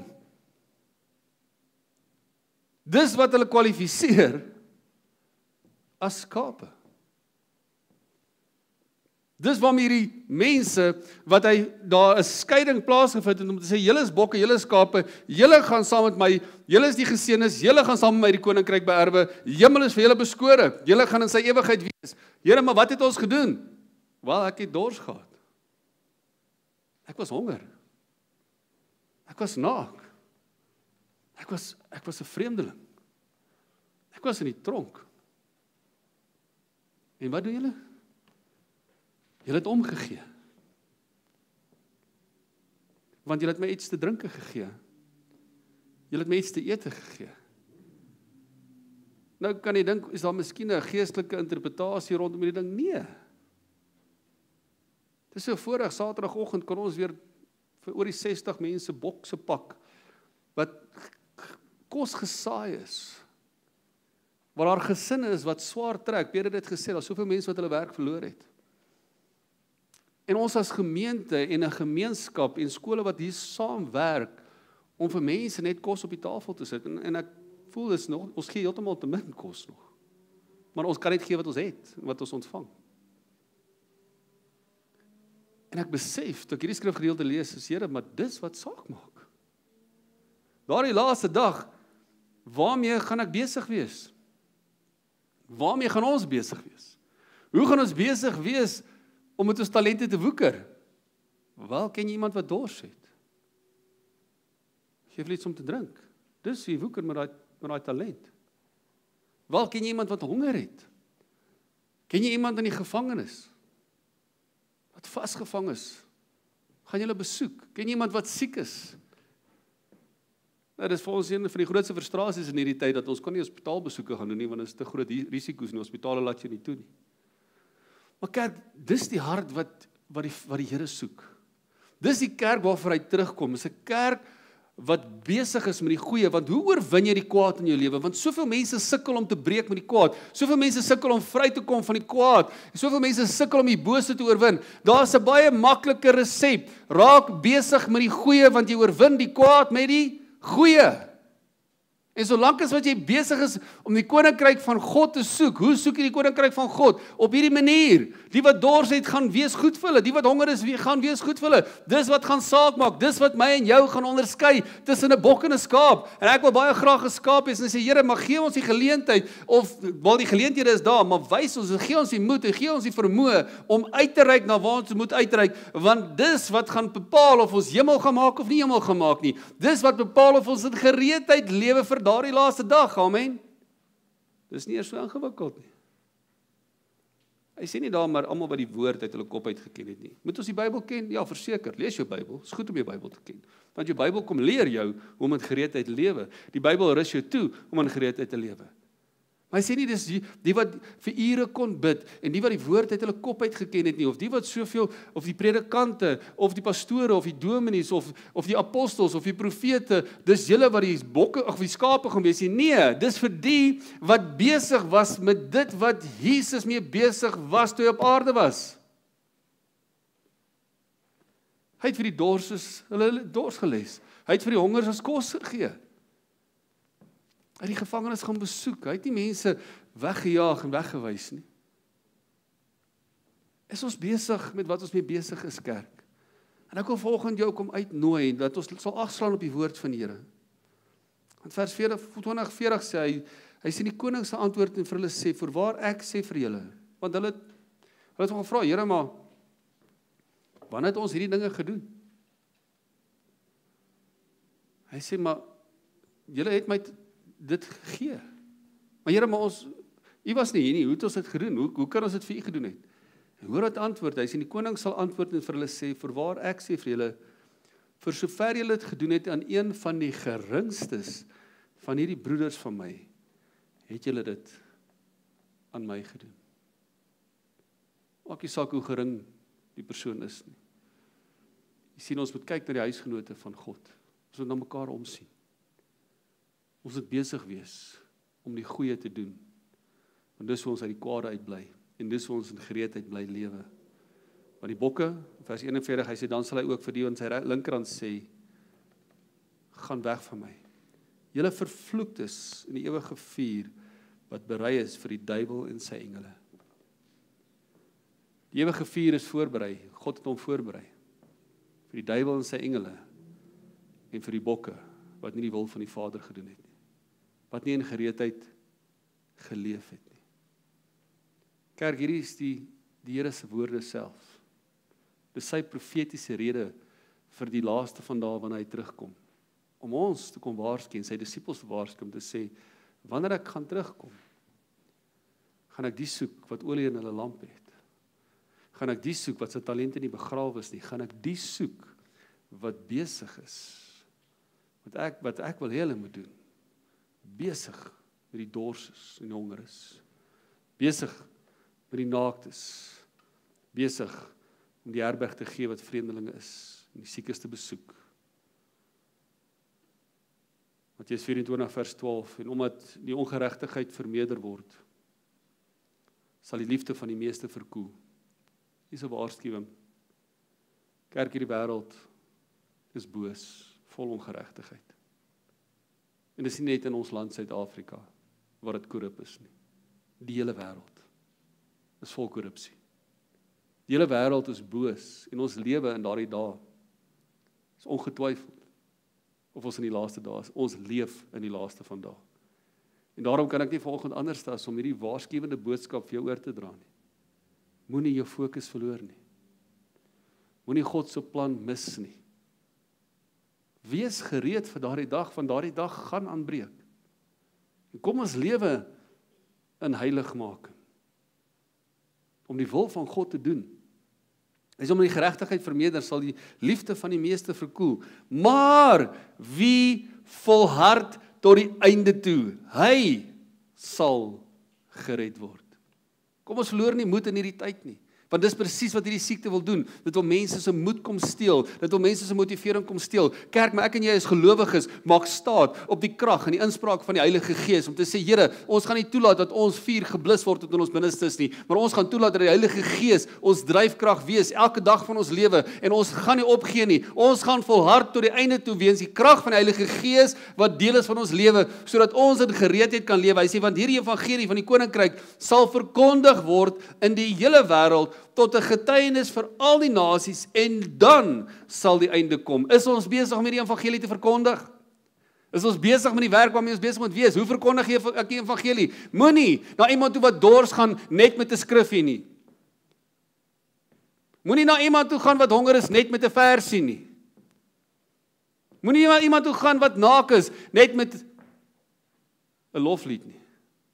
Dis wat hulle kwalifiseer as skape. Dis waarom hierdie mense, wat hy, daar 'n skeiding plaasgevind het om te sê, julle is bokke, julle is skape, julle gaan saam met my, julle is die geseëndes, julle gaan saam met my die koninkryk beerwe, hemel is vir julle beskore, julle gaan in sy ewigheid wees. Here, maar wat het ons gedoen? Wel, ek het dors gehad. Ek was honger. Ek was naak. Ek was, ek was 'n vreemdeling. Ek was in die tronk. En wat doen julle? Julle het omgegee. Want julle het my iets te drinke gegee. Julle het my iets te ete gegee. Nou kan jy dink, is daar miskien 'n geestelike interpretasie rondom hierdie ding? Nee. Dis so voorreg, Saterdagoggend kan ons weer vir oor die sestig mense bokse pak, wat kos gesaai is, waar daar gesinne is wat swaar trek. Peter het dit gesê, daar is soveel mense wat hulle werk verloor het. En ons as gemeente en 'n gemeenskap en skole wat hier saamwerk om vir mense net kos op die tafel te sit. En, en ek voel dis nog, ons gee heeltemal te min kos nog. Maar ons kan net gee wat ons het, wat ons ontvang. En ek besef, toe ek hierdie skrifgedeelte lees, is Here, maar dis wat saak maak. Daardie laaste dag, waarmee gaan ek besig wees? Waarmee gaan ons besig wees? Hoe gaan ons besig wees om met ons talente te woeker? Wel, ken jy iemand wat dors het? Geef iets om te drink. Dis wie woeker met daai met daai talent. Wel, ken jy iemand wat honger het? Ken jy iemand in die gevangenis wat vasgevang is? Gaan jy hulle besoek? Ken jy iemand wat siek is? Nou, dis vir ons een van die grootste frustrasies in hierdie tyd, dat ons kan nie hospitaalbesoeke gaan doen nie, want dit is te groot risiko's en hospitale laat jy nie toe nie. Maar kerk, dis die hart wat, wat, die, wat die Here soek. Dis die kerk waarvoor hy terugkom. Dis 'n kerk wat besig is met die goeie, want hoe oorwin jy die kwaad in jou lewe? Want soveel mense sukkel om te breek met die kwaad. Soveel mense sukkel om vry te kom van die kwaad. Soveel mense sukkel om die bose te oorwin. Daar's 'n baie maklike resep. Raak besig met die goeie, want jy oorwin die kwaad met die goeie. En solank as wat jy besig is om die koninkryk van God te soek, hoe soek jy die koninkryk van God? Op hierdie manier. Die wat dors het, gaan wees goed vir hulle. Die wat honger is, gaan wees goed vir hulle. Dis wat gaan saak maak. Dis wat my en jou gaan onderskei tussen 'n bok en 'n skaap. En ek wil baie graag 'n skaap wees en sê, Here, maar gee ons die geleentheid, of wel die geleenthede is daar, maar wys ons, gee ons die moed en gee ons die vermoë om uit te reik na waar ons moet uitreik, want dis wat gaan bepaal of ons hemel gaan maak of nie hemel gaan maak nie. Dis wat bepaal of ons in gereedheid lewe vir daardie laaste dag, amen. Dis nie eers so ingewikkeld nie. Hy sê nie daar maar almal wat die woord uit hulle kop uit geken het nie. Moet ons die Bybel ken? Ja, verseker. Lees jou Bybel. Is goed om jou Bybel te ken. Want jou Bybel kom leer jou hoe om in gereedheid te lewe. Die Bybel rus jou toe om in gereedheid te lewe. Maar hy sê nie dis die, die wat vir ure kon bid en die wat die woord uit hulle kop uit geken het nie, of die wat soveel, of die predikante, of die pastore, of die dominees, of, of die apostels, of die profete, dis julle wat die bokke, of die skape gaan wees. Nee, dis vir die wat besig was met dit wat Jesus mee besig was toe hy op aarde was. Hy het vir die dorses, hulle dors geles. Hy het vir die hongers as kos gegee. Hy het die gevangenes gaan besoek. Hy het nie mense weggejaag en weggewys nie. Is ons besig met wat ons mee besig is, kerk? En ek wil volgende jou kom uitnooi, dat ons sal agslaan op die woord van die Here. Want vers twintig veertig sê hy, hy sê die koning se antwoord en vir hulle sê, voorwaar ek sê vir julle, want hulle, hulle het hom gevra, Here, maar, wanneer het ons hierdie dinge gedoen? Hy sê, maar, julle het my dit gegee. Maar Here, maar ons, u was nie hier nie, hoe het ons dit gedoen? Hoe, hoe kan ons dit vir u gedoen het? En hoor wat antwoord, hy sê, die koning sal antwoord en vir hulle sê, voorwaar ek sê vir julle, vir sover julle dit gedoen het aan een van die geringstes van hierdie broeders van my, het julle dit aan my gedoen. Maak nie saak hoe gering die persoon is nie. Jy sien, ons moet kyk na die huisgenote van God. Ons moet na mekaar omsien. Ons moet besig wees om die goeie te doen. Want dis hoe ons uit die kwade uitbly. En dis hoe ons in gereedheid bly lewe. Want die bokke, vers eenenveertig, hy sê, dan sal hy ook vir die aan sy linkerkant sê, gaan weg van my. Julle vervloektes in die ewige vuur, wat berei is vir die duiwel en sy engele. Die ewige vuur is voorberei, God het hom voorberei, vir die duiwel en sy engele, en vir die bokke, wat nie die wil van die Vader gedoen het nie, wat nie in gereedheid geleef het nie. Kerk, hierdie is die, die Here se woorde self. Dis sy profetiese rede vir die laaste van dae wanneer hy terugkom. Om ons te kom waarsku en sy disippels te waarsku om te sê, wanneer ek gaan terugkom, gaan ek die soek wat olie in hulle lamp het. Gaan ek die soek wat sy talente nie begrawe is nie. Gaan ek die soek wat besig is. Wat ek, wat ek wil hê hulle moet doen. Besig met die dorses en die honger is. Besig met die naaktes. Besig om die herberg te gee wat vreemdelinge is. En die siekes te besoek. Matteus vyf-en-twintig vers twaalf. En omdat die ongeregtigheid vermeerder word, sal die liefde van die meeste verkoel. Hier is 'n waarskuwing. Kerk, hierdie wêreld is boos, vol ongeregtigheid. En dit is nie net in ons land Suid-Afrika waar dit korrup is nie. Die hele wêreld is vol korrupsie. Die hele wêreld is boos en ons lewe in daardie dae is ongetwyfeld of ons in die laaste dae is. Ons leef in die laaste van dae. En daarom kan ek nie vanoggend anders as om hierdie waarskuwende boodskap vir jou oor te dra nie. Moenie jou fokus verloor nie. Moenie God se plan mis nie. Wees gereed vir daardie dag, van daardie dag gaan aanbreek. En kom ons lewe in heiligmaking. Om die wil van God te doen. As om die geregtigheid vermeerder, sal die liefde van die meeste verkoel. Maar wie volhard tot die einde toe, hy sal gered word. Kom ons verloor nie moed in hierdie tyd nie. Want dis presies wat hierdie siekte wil doen. Dit wil mense se moed kom steel. Dit wil mense se motivering kom steel. Kerk, maar ek en jy as gelowiges maak staat op die krag en die inspraak van die Heilige Gees om te sê, Here, ons gaan nie toelaat dat ons vuur geblus word tot in ons binnestes nie, maar ons gaan toelaat dat die Heilige Gees ons dryfkrag wees elke dag van ons lewe en ons gaan nie opgee nie. Ons gaan volhard tot die einde toe weens die krag van die Heilige Gees wat deel is van ons lewe sodat ons in gereedheid kan lewe. Hy sê, want hierdie evangelie van die koninkryk sal verkondig word in die hele wêreld tot 'n getuienis vir al die nasies en dan sal die einde kom. Is ons besig om hierdie evangelie te verkondig? Is ons besig met die werk waarmee ons besig moet wees? Hoe verkondig jy ek die evangelie? Moenie na iemand toe wat dors gaan net met 'n skrifgie nie. Moenie na iemand toe gaan wat honger is net met 'n versie nie. Moenie na iemand toe gaan wat naak is net met 'n loflied nie.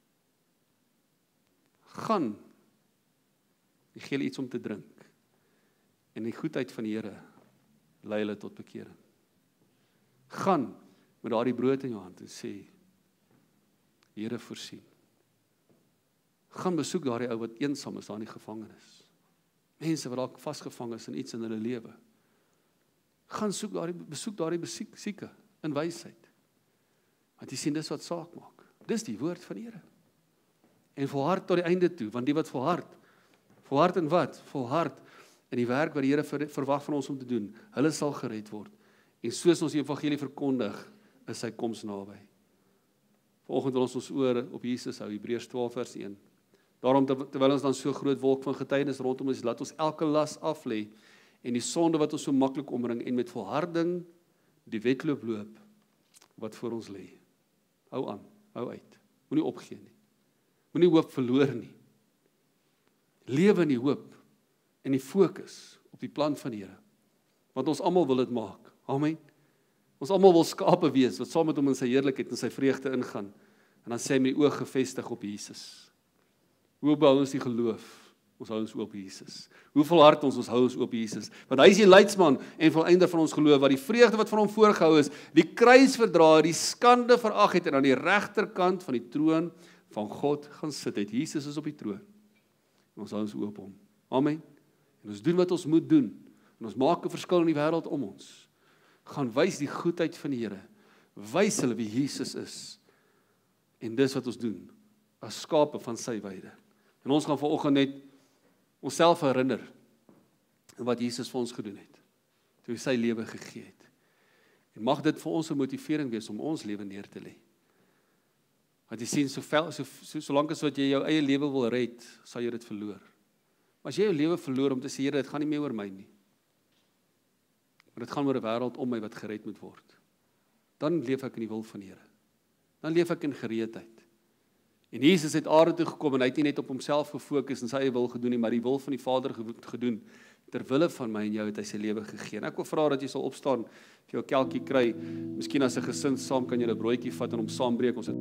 Gaan Jy gee hulle iets om te drink. En die goedheid van die Here lei hulle tot bekering. Gaan met daardie brood in jou hand en sê, Here voorsien. Gaan besoek daardie ou wat eensaam is daar in die gevangenis. Mense wat dalk vasgevang is in iets in hulle lewe. Gaan soek daardie besoek daardie sieke in wysheid. Want jy sien dis wat saak maak. Dis die woord van die Here. En volhard tot die einde toe, want die wat volhard Volhard in wat? Volhard in die werk wat die Here ver, verwag van ons om te doen. Hulle sal gered word. En soos ons die evangelie verkondig, is sy koms naby. Vanoggend wil ons ons oor op Jesus hou, Hebreërs twaalf vers een. Daarom terwyl ons dan so groot wolk van getuienis rondom ons, laat ons elke las af lê en die sonde wat ons so maklik omring en met volharding die wedloop loop wat voor ons lê. Hou aan, hou uit. Moenie opgee nie. Moenie hoop verloor nie. Lewe in die hoop en die fokus op die plan van die Here. Want ons almal wil dit maak. Amen. Ons almal wil skape wees wat saam met hom in sy heerlikheid en sy vreugde ingaan. En dan sê hy met die oog gefestig op Jesus. Hoe bou ons die geloof? Ons hou ons oop Jesus. Hoe volhard ons, ons hou ons oop Jesus. Want hy is die leidsman en volëinder van ons geloof, wat die vreugde wat van hom voorgehou is, die kruis verdra, die skande verag het en aan die regterkant van die troon van God gaan sit het. Jesus is op die troon. En ons hou ons oop hom. Amen. En ons doen wat ons moet doen. En ons maak 'n verskil in die wêreld om ons. Gaan wys die goedheid van die Here. Wys hulle wie Jesus is. En dis wat ons doen, as skape van sy weide. En ons gaan vanoggend net onsself herinner aan wat Jesus vir ons gedoen het, toe hy sy lewe gegee het. En mag dit vir ons 'n motivering wees om ons lewe neer te lê. Want jy sien, so vel, so, so, solank as wat jy jou eie lewe wil red, sal jy dit verloor. Maar as jy jou lewe verloor om te sê, Here, dit gaan nie meer oor my nie, maar dit gaan oor 'n wêreld om my wat gered moet word, dan leef ek in die wil van die Here. Dan leef ek in gereedheid. En Jesus het aarde toe gekom en hy het nie net op homself gefokus en sy eie wil gedoen nie, maar die wil van die Vader gedoen. Ter wille van my en jou het hy sy lewe gegee. En ek wil vra dat jy sal opstaan, vir jou kelkie kry, miskien as 'n gesin saam kan jy 'n broodjie vat en hom saambreek. Ons het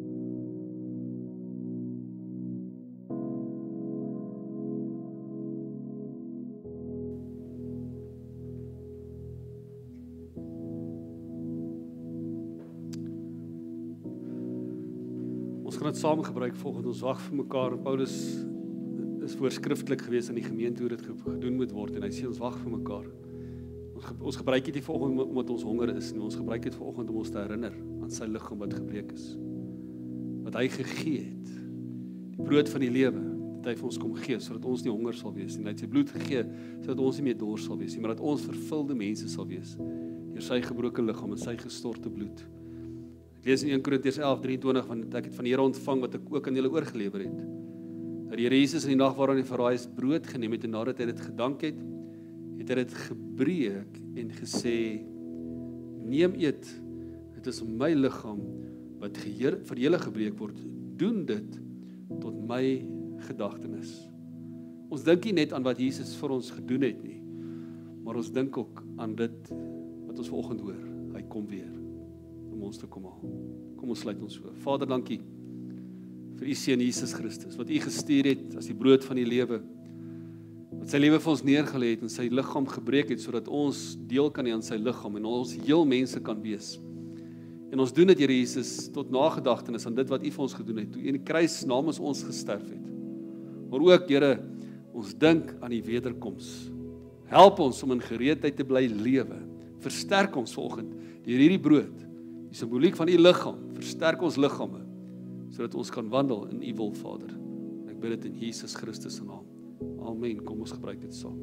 Ons gaan dit saam gebruik volgens ons wag vir mekaar. Paulus is voorskriftelik gewees in die gemeente hoe dit gedoen moet word en hy sê ons wag vir mekaar. Ons, ge, ons gebruik dit nie vanoggend omdat ons honger is nie, ons gebruik dit vanoggend om ons te herinner aan sy liggaam wat gebreek is. Wat hy gegee het. Die brood van die lewe, dat hy vir ons kom gee, sodat ons nie honger sal wees nie. Hy het sy bloed gegee, sodat ons nie meer dors sal wees nie, maar dat ons vervulde mense sal wees, deur sy gebroke liggaam en sy gestorte bloed. Ek lees in Eerste Korintiërs elf drieëntwintig, want ek het van die Here ontvang wat ek ook aan julle oorgelewer het. Dat die Here Jesus in die nag waaraan hy verraai is, brood geneem het en nadat hy dit gedank het, het hy dit gebreek en gesê, neem eet, dit is my liggaam wat geheer, vir julle gebreek word, doen dit tot my gedagtenis. Ons dink nie net aan wat Jesus vir ons gedoen het nie, maar ons dink ook aan dit wat ons vanoggend hoor. Hy kom weer om ons te kom haal. Kom ons sluit ons so. Vader, dankie vir u seun Jesus Christus, wat u gestuur het as die brood van die lewe, wat sy lewe vir ons neergelê het en sy liggaam gebreek het, sodat ons deel kan hê aan sy liggaam en ons heel mense kan wees. En ons doen dit, Here Jesus, tot nagedagtenis aan dit wat u vir ons gedoen het, toe u in die kruis namens ons gesterf het. Maar ook, Here, ons dink aan die wederkoms. Help ons om in gereedheid te bly lewe. Versterk ons vanoggend deur hierdie brood, die simboliek van u liggaam, versterk ons liggame, sodat ons kan wandel in u wil, Vader. Ek bid dit in Jesus Christus se naam. Amen. Kom ons gebruik dit saam.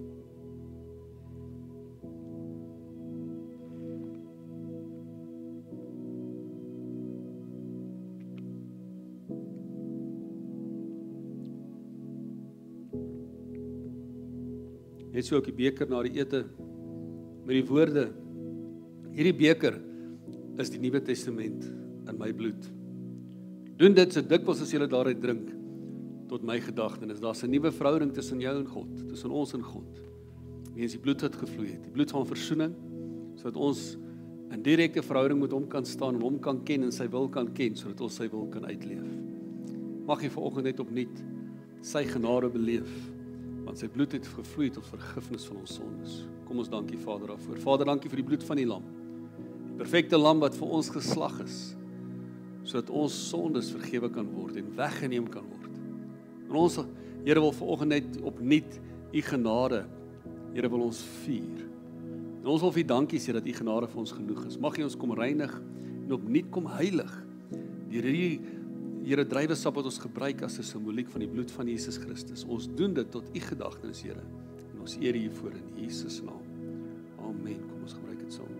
Net so ook die beker na die ete, met die woorde, hierdie beker is die Nuwe Testament in my bloed. Doen dit so dikwels as julle daaruit drink, tot my gedagtenis. Daar's 'n nuwe verhouding tussen jou en God, tussen ons en God. Weens die bloed wat gevloei het, die bloed van versoening, sodat ons in direkte verhouding met hom kan staan en hom kan ken en sy wil kan ken, sodat ons sy wil kan uitleef. Mag jy vanoggend net opnuut sy genade beleef, want sy bloed het gevloei tot vergifnis van ons sondes. Kom ons dankie Vader daarvoor. Vader, dankie vir die bloed van die lam. Die perfekte lam wat vir ons geslag is, sodat ons sondes vergewe kan word en weggeneem kan word. En ons, Here, wil vanoggend net opnuut u genade, Here, wil ons vier. En ons wil vir u dankie sê dat u genade vir ons genoeg is. Mag u ons kom reinig en opnuut kom heilig deur hierdie, Here, druiwesap wat ons gebruik as 'n simboliek van die bloed van Jesus Christus. Ons doen dit tot u gedagtenis, Here. En ons eer u hiervoor in Jesus naam. Amen. Kom ons gebruik dit saam.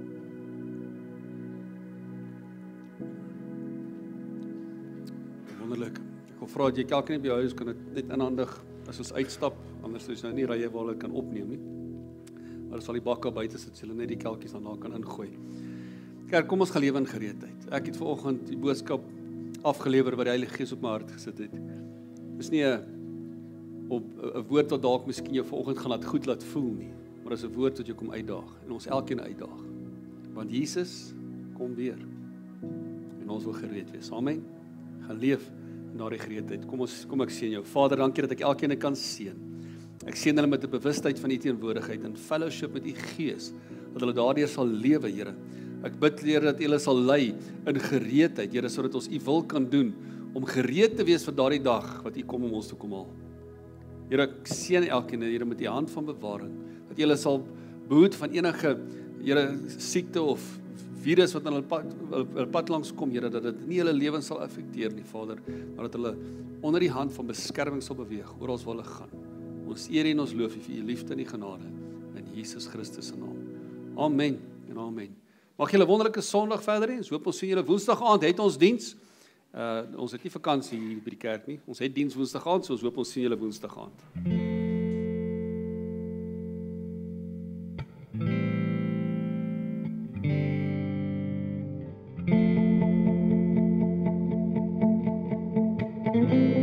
Wonderlik. Ek wil vra dat jy elkeen op jou huis kan dit net inhandig as ons uitstap, anders is nou nie rye waar hulle kan opneem nie. Maar ons sal die bakke buite sit, so hulle net die kelkies daarna kan ingooi. Kerk, kom ons gaan lewe in gereedheid. Ek het vanoggend die boodskap afgelewer wat die Heilige Gees op my hart gesit het. Dis nie 'n op 'n woord wat dalk miskien jou vanoggend gaan laat goed laat voel nie, maar dis 'n woord wat jou kom uitdaag en ons elkeen uitdaag. Want Jesus kom weer. En ons wil gereed wees. Amen. Gaan leef na die gereedheid. Kom ons kom ek seën jou. Vader, dankie dat ek elkeen kan seën. Ek seën hulle met 'n bewustheid van u teenwoordigheid en fellowship met u Gees, dat hulle daardeur sal lewe, Here. Ek bid, Here, dat u hulle sal lei in gereedheid, Here, sodat ons u wil kan doen, om gereed te wees vir daardie dag wat u kom om ons te kom haal. Here, ek seën elkeen, Here, met u hand van bewaring, dat u hulle sal behoed van enige, Here, siekte of virus wat aan hulle pad, hulle pad langs kom, Here, dat dit nie hulle lewens sal affekteer nie, Vader, maar dat hulle onder die hand van beskerming sal beweeg, oral waar hulle gaan. Ons eer en ons loof u vir u liefde en u genade, in Jesus Christus se naam. Amen en amen. Mag julle 'n wonderlike Sondag verder hê. Ons hoop ons sien julle Woensdag aand, het ons diens. Uh, ons het nie vakansie hier by die kerk nie. Ons het diens Woensdag aand, so ons hoop ons sien julle Woensdag aand. Thank you.